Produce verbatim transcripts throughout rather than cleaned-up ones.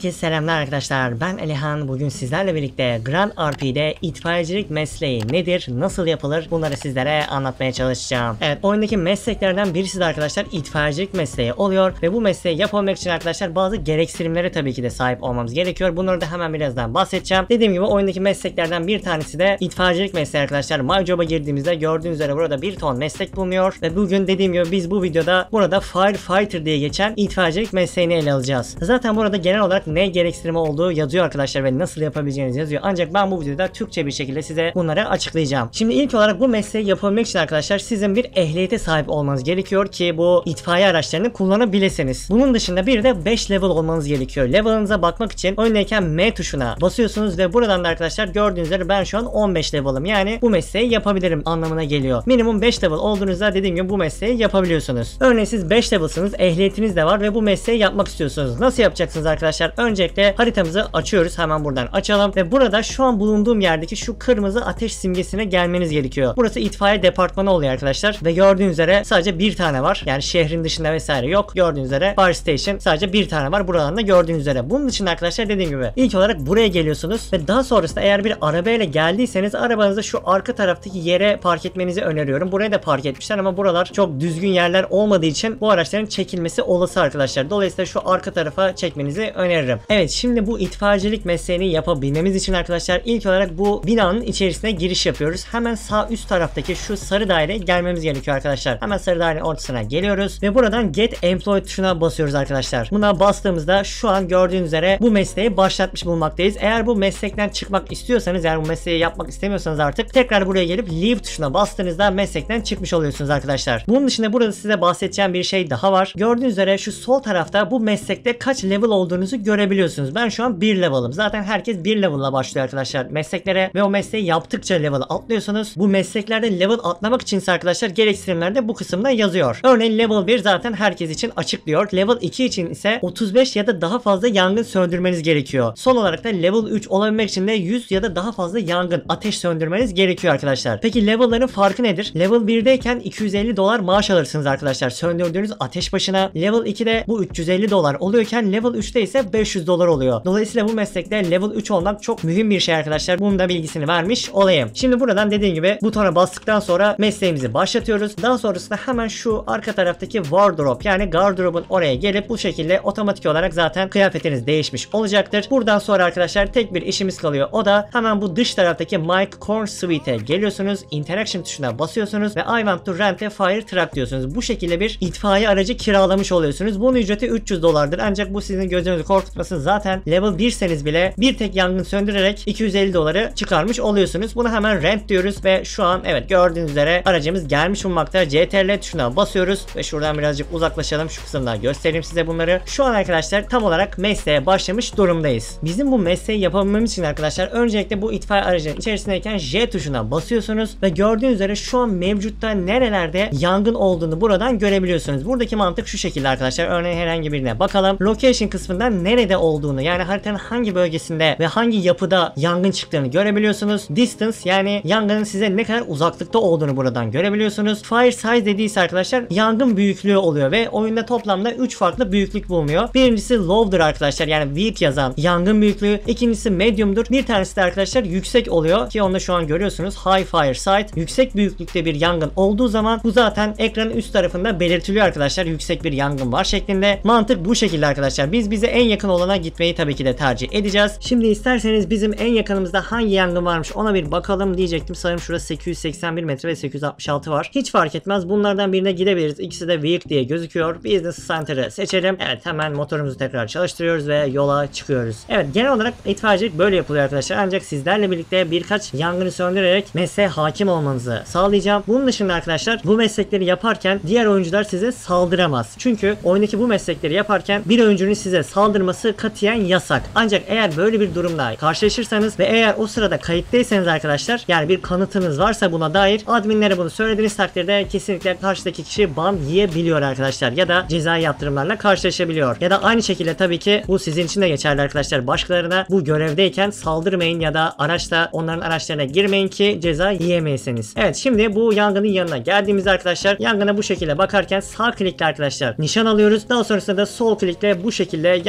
Herkese selamlar arkadaşlar, ben Alihan. Bugün sizlerle birlikte Grand R P'de itfaiyecilik mesleği nedir, nasıl yapılır, bunları sizlere anlatmaya çalışacağım. Evet, oyundaki mesleklerden birisi de arkadaşlar itfaiyecilik mesleği oluyor ve bu mesleği yapabilmek için arkadaşlar bazı gereksinimlere tabii ki de sahip olmamız gerekiyor. Bunları da hemen birazdan bahsedeceğim. Dediğim gibi oyundaki mesleklerden bir tanesi de itfaiyecilik mesleği arkadaşlar. My Job'a girdiğimizde gördüğünüz üzere burada bir ton meslek bulunuyor ve bugün dediğim gibi biz bu videoda burada Firefighter diye geçen itfaiyecilik mesleğini ele alacağız. Zaten burada genel olarak ne gereksinimi olduğu yazıyor arkadaşlar ve nasıl yapabileceğiniz yazıyor. Ancak ben bu videoda Türkçe bir şekilde size bunları açıklayacağım. Şimdi ilk olarak bu mesleği yapabilmek için arkadaşlar sizin bir ehliyete sahip olmanız gerekiyor ki bu itfaiye araçlarını kullanabilirsiniz. Bunun dışında bir de beş level olmanız gerekiyor. Level'ınıza bakmak için oyundayken M tuşuna basıyorsunuz ve buradan da arkadaşlar gördüğünüz üzere ben şu an on beş level'ım. Yani bu mesleği yapabilirim anlamına geliyor. Minimum beş level olduğunuzda dediğim gibi bu mesleği yapabiliyorsunuz. Örneğin siz beş level'sınız, ehliyetiniz de var ve bu mesleği yapmak istiyorsunuz. Nasıl yapacaksınız arkadaşlar? Öncelikle haritamızı açıyoruz. Hemen buradan açalım ve burada şu an bulunduğum yerdeki şu kırmızı ateş simgesine gelmeniz gerekiyor. Burası itfaiye departmanı oluyor arkadaşlar ve gördüğünüz üzere sadece bir tane var. Yani şehrin dışında vesaire yok. Gördüğünüz üzere Fire Station sadece bir tane var. Buradan da gördüğünüz üzere. Bunun dışında arkadaşlar dediğim gibi ilk olarak buraya geliyorsunuz ve daha sonrasında eğer bir arabayla geldiyseniz arabanızı şu arka taraftaki yere park etmenizi öneriyorum. Buraya da park etmişler ama buralar çok düzgün yerler olmadığı için bu araçların çekilmesi olası arkadaşlar. Dolayısıyla şu arka tarafa çekmenizi öneririm. Evet, şimdi bu itfaiyecilik mesleğini yapabilmemiz için arkadaşlar ilk olarak bu binanın içerisine giriş yapıyoruz. Hemen sağ üst taraftaki şu sarı daireye gelmemiz gerekiyor arkadaşlar. Hemen sarı dairenin ortasına geliyoruz ve buradan Get Employed tuşuna basıyoruz arkadaşlar. Buna bastığımızda şu an gördüğünüz üzere bu mesleği başlatmış bulunmaktayız. Eğer bu meslekten çıkmak istiyorsanız, eğer bu mesleği yapmak istemiyorsanız artık tekrar buraya gelip Leave tuşuna bastığınızda meslekten çıkmış oluyorsunuz arkadaşlar. Bunun dışında burada size bahsedeceğim bir şey daha var. Gördüğünüz üzere şu sol tarafta bu meslekte kaç level olduğunuzu görebiliyorsunuz. Ben şu an bir level'ım. Zaten herkes bir level'la başlıyor arkadaşlar mesleklere ve o mesleği yaptıkça level atlıyorsunuz. Bu mesleklerde level atlamak içinse arkadaşlar gereksinimlerde bu kısımda yazıyor. Örneğin level bir zaten herkes için açık diyor. Level iki için ise otuz beş ya da daha fazla yangın söndürmeniz gerekiyor. Son olarak da level üç olabilmek için de yüz ya da daha fazla yangın ateş söndürmeniz gerekiyor arkadaşlar. Peki level'ların farkı nedir? Level birdeyken iki yüz elli dolar maaş alırsınız arkadaşlar söndürdüğünüz ateş başına. Level ikide bu üç yüz elli dolar oluyorken level üçte ise beş yüz dolar oluyor. Dolayısıyla bu meslekte level üç olmak çok mühim bir şey arkadaşlar. Bunun da bilgisini vermiş olayım. Şimdi buradan dediğim gibi butona bastıktan sonra mesleğimizi başlatıyoruz. Daha sonrasında hemen şu arka taraftaki wardrobe yani gardırobun oraya gelip bu şekilde otomatik olarak zaten kıyafetiniz değişmiş olacaktır. Buradan sonra arkadaşlar tek bir işimiz kalıyor. O da hemen bu dış taraftaki Mike Corn Suite'e geliyorsunuz. Interaction tuşuna basıyorsunuz ve I want to rent a fire truck diyorsunuz. Bu şekilde bir itfaiye aracı kiralamış oluyorsunuz. Bunun ücreti üç yüz dolardır. Ancak bu sizin gözünüzü korkutmasın. Zaten level birseniz bile bir tek yangın söndürerek iki yüz elli doları çıkarmış oluyorsunuz. Bunu hemen rent diyoruz ve şu an evet gördüğünüz üzere aracımız gelmiş bulunmakta. C T R L tuşuna basıyoruz ve şuradan birazcık uzaklaşalım. Şu kısımda göstereyim size bunları. Şu an arkadaşlar tam olarak mesleğe başlamış durumdayız. Bizim bu mesleği yapabilmemiz için arkadaşlar öncelikle bu itfaiye aracının içerisindeyken J tuşuna basıyorsunuz ve gördüğünüz üzere şu an mevcutta nerelerde yangın olduğunu buradan görebiliyorsunuz. Buradaki mantık şu şekilde arkadaşlar. Örneğin herhangi birine bakalım. Location kısmından nerede olduğunu yani haritanın hangi bölgesinde ve hangi yapıda yangın çıktığını görebiliyorsunuz. Distance yani yangının size ne kadar uzaklıkta olduğunu buradan görebiliyorsunuz. Fire size dediyse arkadaşlar yangın büyüklüğü oluyor ve oyunda toplamda üç farklı büyüklük bulunuyor. Birincisi low'dur arkadaşlar yani weak yazan yangın büyüklüğü. İkincisi medium'dur. Bir tanesi de arkadaşlar yüksek oluyor ki onu da şu an görüyorsunuz. High fire site. Yüksek büyüklükte bir yangın olduğu zaman bu zaten ekranın üst tarafında belirtiliyor arkadaşlar. Yüksek bir yangın var şeklinde. Mantık bu şekilde arkadaşlar. Biz bize en yakın olana gitmeyi tabii ki de tercih edeceğiz. Şimdi isterseniz bizim en yakınımızda hangi yangın varmış ona bir bakalım diyecektim. Sanırım şurası sekiz yüz seksen bir metre ve sekiz yüz altmış altı var. Hiç fark etmez. Bunlardan birine gidebiliriz. İkisi de weak diye gözüküyor. Business Center'ı seçelim. Evet, hemen motorumuzu tekrar çalıştırıyoruz ve yola çıkıyoruz. Evet, genel olarak itfaiyecilik böyle yapılıyor arkadaşlar. Ancak sizlerle birlikte birkaç yangını söndürerek mesleğe hakim olmanızı sağlayacağım. Bunun dışında arkadaşlar bu meslekleri yaparken diğer oyuncular size saldıramaz. Çünkü oyundaki bu meslekleri yaparken bir oyuncunun size saldırması katiyen yasak. Ancak eğer böyle bir durumla karşılaşırsanız ve eğer o sırada kayıttaysanız arkadaşlar yani bir kanıtınız varsa buna dair adminlere bunu söylediğiniz takdirde kesinlikle karşıdaki kişi ban yiyebiliyor arkadaşlar ya da cezai yaptırımlarla karşılaşabiliyor. Ya da aynı şekilde tabii ki bu sizin için de geçerli arkadaşlar. Başkalarına bu görevdeyken saldırmayın ya da araçla onların araçlarına girmeyin ki ceza yiyemeyesiniz. Evet, şimdi bu yangının yanına geldiğimizde arkadaşlar yangına bu şekilde bakarken sağ klikle arkadaşlar nişan alıyoruz. Daha sonrasında da sol klikle bu şekilde yangına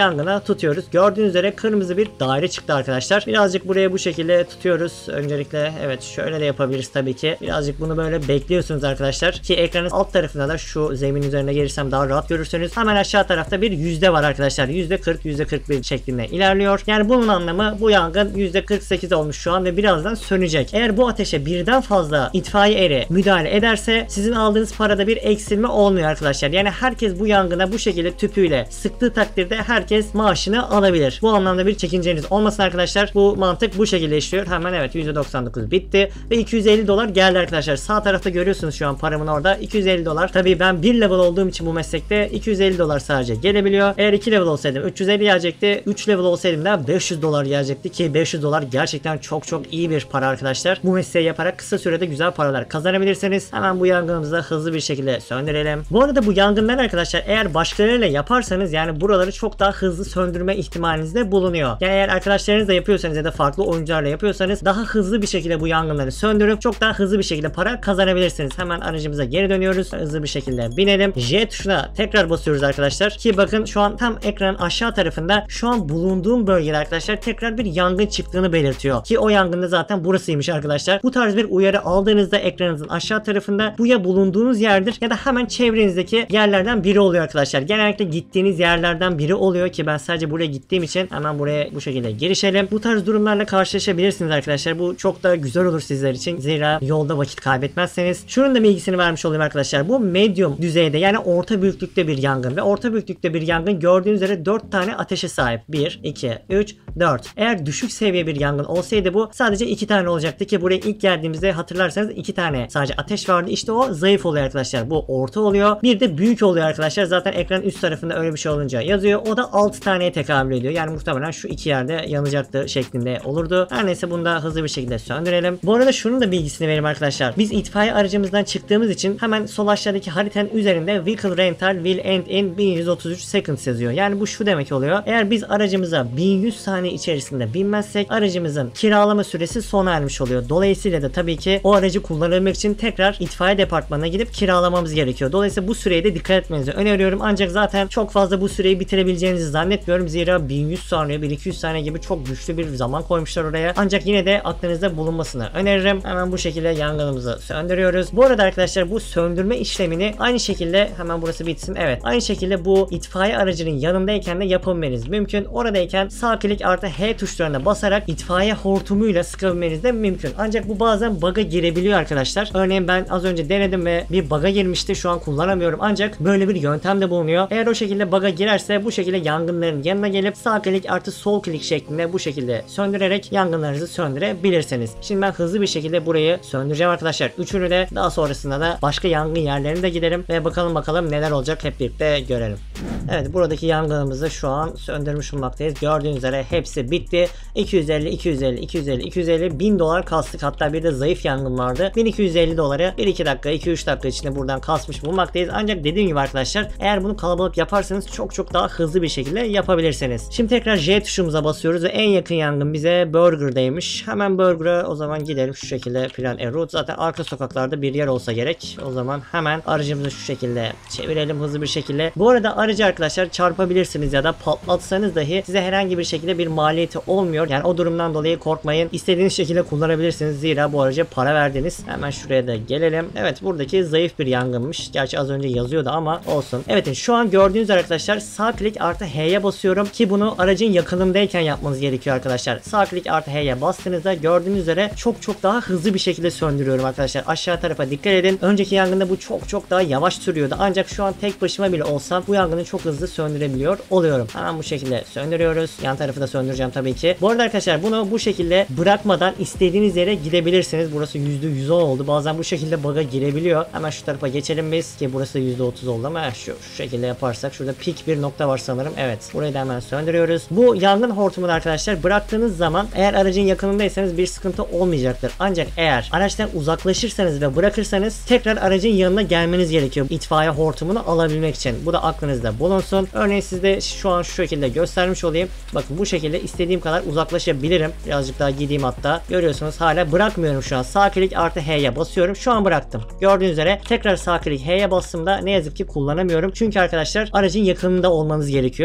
tutuyoruz. Gördüğünüz üzere kırmızı bir daire çıktı arkadaşlar. Birazcık buraya bu şekilde tutuyoruz. Öncelikle evet şöyle de yapabiliriz tabii ki. Birazcık bunu böyle bekliyorsunuz arkadaşlar. Ki ekranın alt tarafında da şu zemin üzerine gelirsem daha rahat görürsünüz. Hemen aşağı tarafta bir yüzde var arkadaşlar. yüzde kırk yüzde kırk bir şeklinde ilerliyor. Yani bunun anlamı bu yangın yüzde kırk sekiz olmuş şu an ve birazdan sönecek. Eğer bu ateşe birden fazla itfaiye eri müdahale ederse sizin aldığınız parada bir eksilme olmuyor arkadaşlar. Yani herkes bu yangına bu şekilde tüpüyle sıktığı takdirde herkes maaşını alabilir. Bu anlamda bir çekinceniz olmasın arkadaşlar. Bu mantık bu şekilde işliyor. Hemen evet yüzde doksan dokuz bitti ve iki yüz elli dolar geldi arkadaşlar. Sağ tarafta görüyorsunuz şu an paramın orada iki yüz elli dolar. Tabii ben bir level olduğum için bu meslekte iki yüz elli dolar sadece gelebiliyor. Eğer iki level olsaydım üç yüz elli gelecekti. üç level olsaydım da beş yüz dolar gelecekti ki beş yüz dolar gerçekten çok çok iyi bir para arkadaşlar. Bu mesleği yaparak kısa sürede güzel paralar kazanabilirsiniz. Hemen bu yangınımızı hızlı bir şekilde söndürelim. Bu arada bu yangınlar arkadaşlar eğer başkalarıyla yaparsanız yani buraları çok daha hızlı söndürme ihtimaliniz de bulunuyor. Yani eğer arkadaşlarınızla yapıyorsanız ya da farklı oyuncularla yapıyorsanız daha hızlı bir şekilde bu yangınları söndürüp çok daha hızlı bir şekilde para kazanabilirsiniz. Hemen aracımıza geri dönüyoruz. Hızlı bir şekilde binelim. J tuşuna tekrar basıyoruz arkadaşlar. Ki bakın şu an tam ekranın aşağı tarafında şu an bulunduğum bölgede arkadaşlar tekrar bir yangın çıktığını belirtiyor. Ki o yangında zaten burasıymış arkadaşlar. Bu tarz bir uyarı aldığınızda ekranınızın aşağı tarafında bu ya bulunduğunuz yerdir ya da hemen çevrenizdeki yerlerden biri oluyor arkadaşlar. Genellikle gittiğiniz yerlerden biri oluyor ki ben sadece buraya gittiğim için hemen buraya bu şekilde girişelim. Bu tarz durumlarla karşılaşabilirsiniz arkadaşlar. Bu çok da güzel olur sizler için. Zira yolda vakit kaybetmezseniz. Şunun da bilgisini vermiş olayım arkadaşlar. Bu medium düzeyde yani orta büyüklükte bir yangın ve orta büyüklükte bir yangın gördüğünüz üzere dört tane ateşe sahip. bir, iki, üç, dört. Eğer düşük seviye bir yangın olsaydı bu sadece iki tane olacaktı ki buraya ilk geldiğimizde hatırlarsanız iki tane sadece ateş vardı. İşte o zayıf oluyor arkadaşlar. Bu orta oluyor. Bir de büyük oluyor arkadaşlar. Zaten ekranın üst tarafında öyle bir şey olunca yazıyor. O da altı taneye tekabül ediyor. Yani muhtemelen şu iki yerde yanacaktı şeklinde olurdu. Her neyse bunu da hızlı bir şekilde söndürelim. Bu arada şunun da bilgisini vereyim arkadaşlar. Biz itfaiye aracımızdan çıktığımız için hemen sol aşağıdaki haritanın üzerinde Vehicle Rental will end in bin yüz otuz üç seconds yazıyor. Yani bu şu demek oluyor. Eğer biz aracımıza bin yüz saniye içerisinde binmezsek aracımızın kiralama süresi sona ermiş oluyor. Dolayısıyla da tabii ki o aracı kullanabilmek için tekrar itfaiye departmanına gidip kiralamamız gerekiyor. Dolayısıyla bu süreye de dikkat etmenizi öneriyorum. Ancak zaten çok fazla bu süreyi bitirebileceğinizi zannetmiyorum. Zira bin yüz saniye, bin iki yüz saniye gibi çok güçlü bir zaman koymuşlar oraya. Ancak yine de aklınızda bulunmasını öneririm. Hemen bu şekilde yangınımızı söndürüyoruz. Bu arada arkadaşlar bu söndürme işlemini aynı şekilde hemen burası bitsin. Evet. Aynı şekilde bu itfaiye aracının yanındayken de yapabilmeniz mümkün. Oradayken sağ klik artı H tuşlarına basarak itfaiye hortumuyla sıkabilmeniz de mümkün. Ancak bu bazen bug'a girebiliyor arkadaşlar. Örneğin ben az önce denedim ve bir bug'a girmişti. Şu an kullanamıyorum. Ancak böyle bir yöntem de bulunuyor. Eğer o şekilde bug'a girerse bu şekilde yangınların yanına gelip sağ klik artı sol klik şeklinde bu şekilde söndürerek yangınlarınızı söndürebilirsiniz. Şimdi ben hızlı bir şekilde burayı söndüreceğim arkadaşlar. Üçünü de daha sonrasında da başka yangın yerlerine de gidelim ve bakalım bakalım neler olacak hep birlikte görelim. Evet buradaki yangınımızı şu an söndürmüş bulmaktayız. Gördüğünüz üzere hepsi bitti. iki yüz elli, iki yüz elli, iki yüz elli, iki yüz elli, bin dolar kastık. Hatta bir de zayıf yangın vardı. bin iki yüz elli doları bir iki dakika, iki üç dakika içinde buradan kasmış bulmaktayız. Ancak dediğim gibi arkadaşlar eğer bunu kalabalık yaparsanız çok çok daha hızlı bir şekilde yapabilirsiniz. Şimdi tekrar J tuşumuza basıyoruz ve en yakın yangın bize Burger'daymış. Hemen Burger'a o zaman gidelim şu şekilde plan a route. Zaten arka sokaklarda bir yer olsa gerek. O zaman hemen aracımızı şu şekilde çevirelim hızlı bir şekilde. Bu arada aracı arkadaşlar çarpabilirsiniz ya da patlatsanız dahi size herhangi bir şekilde bir maliyeti olmuyor. Yani o durumdan dolayı korkmayın. İstediğiniz şekilde kullanabilirsiniz. Zira bu araca para verdiniz. Hemen şuraya da gelelim. Evet buradaki zayıf bir yangınmış. Gerçi az önce yazıyordu ama olsun. Evet şu an gördüğünüz arkadaşlar sağ klik artı H'ye basıyorum ki bunu aracın yakınındayken yapmanız gerekiyor arkadaşlar. Sağ klik artı H'ye bastığınızda gördüğünüz üzere çok çok daha hızlı bir şekilde söndürüyorum arkadaşlar. Aşağı tarafa dikkat edin. Önceki yangında bu çok çok daha yavaş sürüyordu. Ancak şu an tek başıma bile olsam bu yangını çok hızlı söndürebiliyor oluyorum. Hemen bu şekilde söndürüyoruz. Yan tarafı da söndüreceğim tabii ki. Bu arada arkadaşlar bunu bu şekilde bırakmadan istediğiniz yere gidebilirsiniz. Burası yüzde yüz oldu. Bazen bu şekilde bug'a girebiliyor. Hemen şu tarafa geçelim biz ki burası yüzde otuz oldu ama şu, şu şekilde yaparsak şurada pik bir nokta var sanırım. Evet. Burayı da hemen söndürüyoruz. Bu yangın hortumunu arkadaşlar bıraktığınız zaman eğer aracın yakınındaysanız bir sıkıntı olmayacaktır. Ancak eğer araçtan uzaklaşırsanız ve bırakırsanız tekrar aracın yanına gelmeniz gerekiyor. İtfaiye hortumunu alabilmek için. Bu da aklınızda bulunsun. Örneğin sizde şu an şu şekilde göstermiş olayım. Bakın bu şekilde istediğim kadar uzaklaşabilirim. Birazcık daha gideyim hatta. Görüyorsunuz hala bırakmıyorum şu an. Sağ klik artı H'ye basıyorum. Şu an bıraktım. Gördüğünüz üzere tekrar sağ klik H'ye bastığımda ne yazık ki kullanamıyorum. Çünkü arkadaşlar aracın yakınında olmanız gerekiyor ki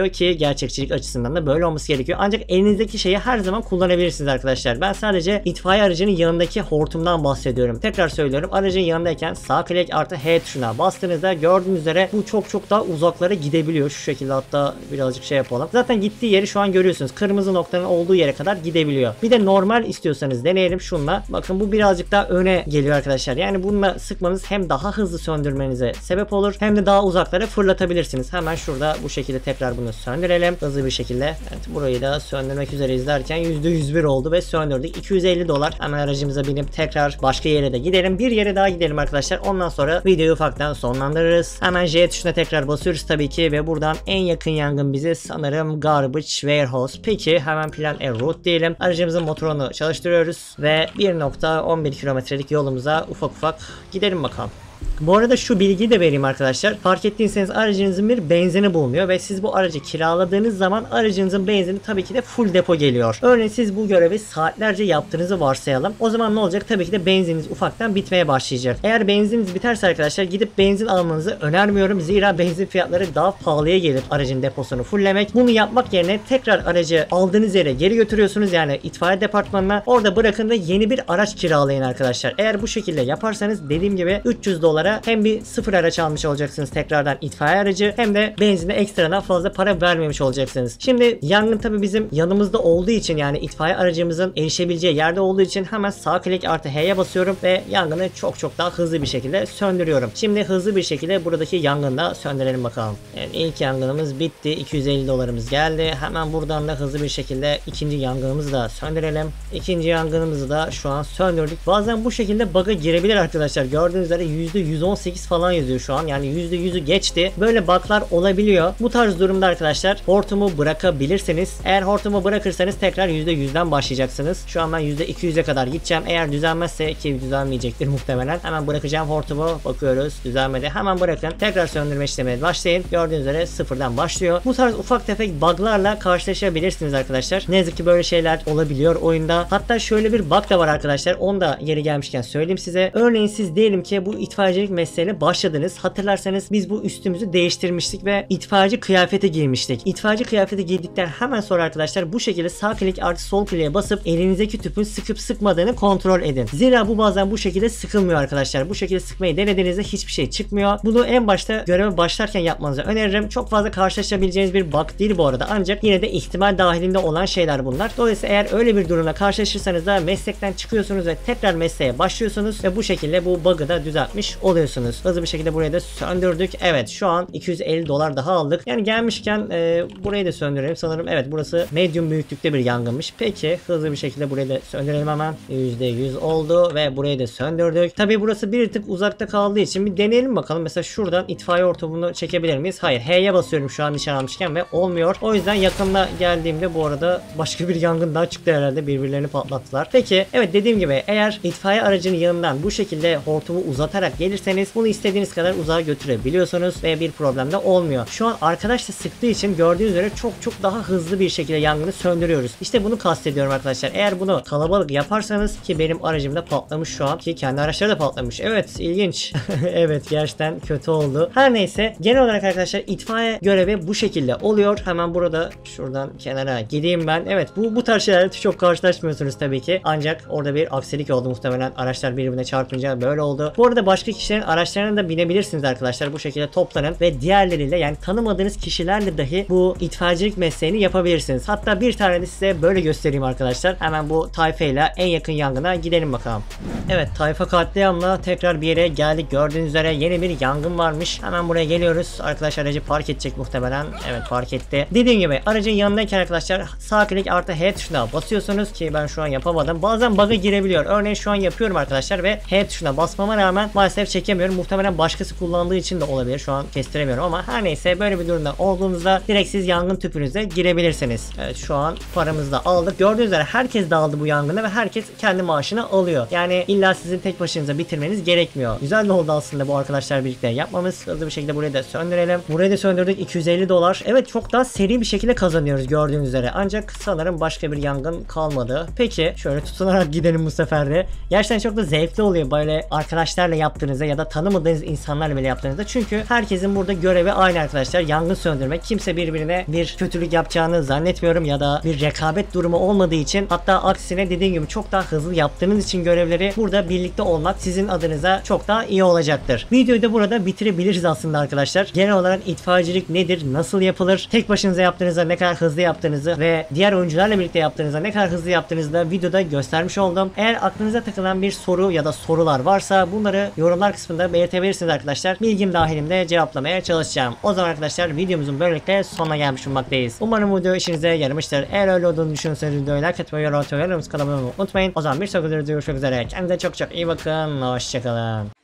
gerçekçilik açısından da böyle olması gerekiyor. Ancak elinizdeki şeyi her zaman kullanabilirsiniz arkadaşlar. Ben sadece itfaiye aracının yanındaki hortumdan bahsediyorum. Tekrar söylüyorum. Aracın yanındayken sağ klik artı H tuşuna bastığınızda gördüğünüz üzere bu çok çok daha uzaklara gidebiliyor. Şu şekilde hatta birazcık şey yapalım. Zaten gittiği yeri şu an görüyorsunuz. Kırmızı noktanın olduğu yere kadar gidebiliyor. Bir de normal istiyorsanız deneyelim şunla. Bakın bu birazcık daha öne geliyor arkadaşlar. Yani bununla sıkmanız hem daha hızlı söndürmenize sebep olur hem de daha uzaklara fırlatabilirsiniz. Hemen şurada bu şekilde tekrar bunu söndürelim. Hızlı bir şekilde. Evet, burayı da söndürmek üzere izlerken yüzde yüz bir oldu ve söndürdük. iki yüz elli dolar. Hemen aracımıza binip tekrar başka yere de gidelim. Bir yere daha gidelim arkadaşlar. Ondan sonra videoyu ufaktan sonlandırırız. Hemen J tuşuna tekrar basıyoruz tabii ki ve buradan en yakın yangın bize sanırım Garbage Warehouse. Peki hemen plan a route diyelim. Aracımızın motorunu çalıştırıyoruz ve bir nokta on bir kilometrelik yolumuza ufak ufak gidelim bakalım. Bu arada şu bilgiyi de vereyim arkadaşlar. Fark ettiyseniz aracınızın bir benzini bulunuyor ve siz bu aracı kiraladığınız zaman aracınızın benzini tabii ki de full depo geliyor. Örneğin siz bu görevi saatlerce yaptığınızı varsayalım. O zaman ne olacak? Tabii ki de benzininiz ufaktan bitmeye başlayacak. Eğer benzininiz biterse arkadaşlar gidip benzin almanızı önermiyorum. Zira benzin fiyatları daha pahalıya gelir aracın deposunu fulllemek. Bunu yapmak yerine tekrar aracı aldığınız yere geri götürüyorsunuz. Yani itfaiye departmanına orada bırakın da yeni bir araç kiralayın arkadaşlar. Eğer bu şekilde yaparsanız dediğim gibi üç yüz dolara hem bir sıfır araç almış olacaksınız tekrardan itfaiye aracı hem de benzine ekstradan fazla para vermemiş olacaksınız. Şimdi yangın tabi bizim yanımızda olduğu için yani itfaiye aracımızın erişebileceği yerde olduğu için hemen sağ klik artı H'ye basıyorum ve yangını çok çok daha hızlı bir şekilde söndürüyorum. Şimdi hızlı bir şekilde buradaki yangını da söndürelim bakalım. Yani ilk yangınımız bitti. iki yüz elli dolarımız geldi. Hemen buradan da hızlı bir şekilde ikinci yangınımızı da söndürelim. İkinci yangınımızı da şu an söndürdük. Bazen bu şekilde bug'a girebilir arkadaşlar. Gördüğünüz üzere yüzde yüz on sekiz falan yazıyor şu an. Yani yüzde yüzü geçti. Böyle bug'lar olabiliyor. Bu tarz durumda arkadaşlar hortumu bırakabilirsiniz. Eğer hortumu bırakırsanız tekrar yüzde yüzden başlayacaksınız. Şu an ben yüzde iki yüze kadar gideceğim. Eğer düzelmezse ki düzelmeyecektir muhtemelen. Hemen bırakacağım hortumu. Bakıyoruz. Düzelmedi. Hemen bırakın. Tekrar söndürme işlemine başlayın. Gördüğünüz üzere sıfırdan başlıyor. Bu tarz ufak tefek bug'larla karşılaşabilirsiniz arkadaşlar. Ne yazık ki böyle şeyler olabiliyor oyunda. Hatta şöyle bir bug da var arkadaşlar. Onu da yeri gelmişken söyleyeyim size. Örneğin siz diyelim ki bu itfaiyecilik mesleğine başladınız. Hatırlarsanız biz bu üstümüzü değiştirmiştik ve itfaiyeci kıyafeti giymiştik. İtfaiyeci kıyafeti giydikten hemen sonra arkadaşlar bu şekilde sağ klik artı sol kliğe basıp elinizdeki tüpün sıkıp sıkmadığını kontrol edin. Zira bu bazen bu şekilde sıkılmıyor arkadaşlar. Bu şekilde sıkmayı denediğinizde hiçbir şey çıkmıyor. Bunu en başta göreve başlarken yapmanızı öneririm. Çok fazla karşılaşabileceğiniz bir bug değil bu arada. Ancak yine de ihtimal dahilinde olan şeyler bunlar. Dolayısıyla eğer öyle bir durumla karşılaşırsanız da meslekten çıkıyorsunuz ve tekrar mesleğe başlıyorsunuz ve bu şekilde bu bug'ı da düzeltmiş oluyorsunuz. Hızlı bir şekilde burayı da söndürdük. Evet şu an iki yüz elli dolar daha aldık. Yani gelmişken e, burayı da söndürelim. Sanırım evet burası medium büyüklükte bir yangınmış. Peki hızlı bir şekilde burayı da söndürelim hemen. yüzde yüz oldu ve burayı da söndürdük. Tabi burası bir tık uzakta kaldığı için bir deneyelim bakalım. Mesela şuradan itfaiye hortumunu çekebilir miyiz? Hayır. H'ye basıyorum şu an nişan almışken ve olmuyor. O yüzden yakında geldiğimde bu arada başka bir yangın daha çıktı herhalde. Birbirlerini patlattılar. Peki evet dediğim gibi eğer itfaiye aracının yanından bu şekilde hortumu uzatarak gelirseniz bunu istediğiniz kadar uzağa götürebiliyorsunuz ve bir problem de olmuyor. Şu an arkadaş da sıktığı için gördüğünüz üzere çok çok daha hızlı bir şekilde yangını söndürüyoruz. İşte bunu kastediyorum arkadaşlar. Eğer bunu kalabalık yaparsanız ki benim aracım da patlamış şu an ki kendi araçları da patlamış. Evet ilginç. Evet gerçekten kötü oldu. Her neyse genel olarak arkadaşlar itfaiye görevi bu şekilde oluyor. Hemen burada şuradan kenara gideyim ben. Evet bu bu tarz şeylerle çok karşılaşmıyorsunuz tabii ki. Ancak orada bir aksilik oldu muhtemelen. Araçlar birbirine çarpınca böyle oldu. Bu arada başka kişilerin araçlarına da binebilirsiniz arkadaşlar. Bu şekilde toplanın ve diğerleriyle yani tanımadığınız kişilerle dahi bu itfaiyecilik mesleğini yapabilirsiniz. Hatta bir tane de size böyle göstereyim arkadaşlar. Hemen bu tayfayla en yakın yangına gidelim bakalım. Evet tayfa katliamla tekrar bir yere geldik. Gördüğünüz üzere yeni bir yangın varmış. Hemen buraya geliyoruz. Arkadaş aracı park edecek muhtemelen. Evet park etti. Dediğim gibi aracın yanındayken arkadaşlar sağ klik artı H tuşuna basıyorsunuz ki ben şu an yapamadım. Bazen bug'a girebiliyor. Örneğin şu an yapıyorum arkadaşlar ve H tuşuna basmama rağmen maalesef çekemiyorum. Muhtemelen başkası kullandığı için de olabilir. Şu an kestiremiyorum ama her neyse böyle bir durumda olduğunuzda direkt siz yangın tüpünüze girebilirsiniz. Evet şu an paramızı da aldık. Gördüğünüz üzere herkes de aldı bu yangını ve herkes kendi maaşını alıyor. Yani illa sizin tek başınıza bitirmeniz gerekmiyor. Güzel de oldu aslında bu arkadaşlar birlikte yapmamız. Hızlı bir şekilde burayı da söndürelim. Burayı da söndürdük. iki yüz elli dolar. Evet çok daha seri bir şekilde kazanıyoruz gördüğünüz üzere. Ancak sanırım başka bir yangın kalmadı. Peki şöyle tutunarak gidelim bu sefer de. Gerçekten çok da zevkli oluyor böyle arkadaşlarla yaptığınızda ya da tanımadığınız insanlarla bile yaptığınızda, çünkü herkesin burada görevi aynı arkadaşlar, yangın söndürmek. Kimse birbirine bir kötülük yapacağını zannetmiyorum ya da bir rekabet durumu olmadığı için, hatta aksine dediğim gibi çok daha hızlı yaptığınız için görevleri burada birlikte olmak sizin adınıza çok daha iyi olacaktır. Videoyu da burada bitirebiliriz aslında arkadaşlar. Genel olarak itfaiyecilik nedir, nasıl yapılır, tek başınıza yaptığınızda ne kadar hızlı yaptığınızı ve diğer oyuncularla birlikte yaptığınızda ne kadar hızlı yaptığınızı da videoda göstermiş oldum. Eğer aklınıza takılan bir soru ya da sorular varsa bunları yorumlar kısmında belirtebilirsiniz arkadaşlar. Bilgim dahilinde cevaplamaya çalışacağım. O zaman arkadaşlar videomuzun böylelikle sonuna gelmiş bulunmaktayız. Umarım video işinize yaramıştır. Eğer öyle olduğunu düşünürseniz videoyu like etmeyi, yorum atmayı, kanalıma unutmayın. O zaman bir sonraki videoda görüşmek üzere. Kendinize çok çok iyi bakın. Hoşçakalın.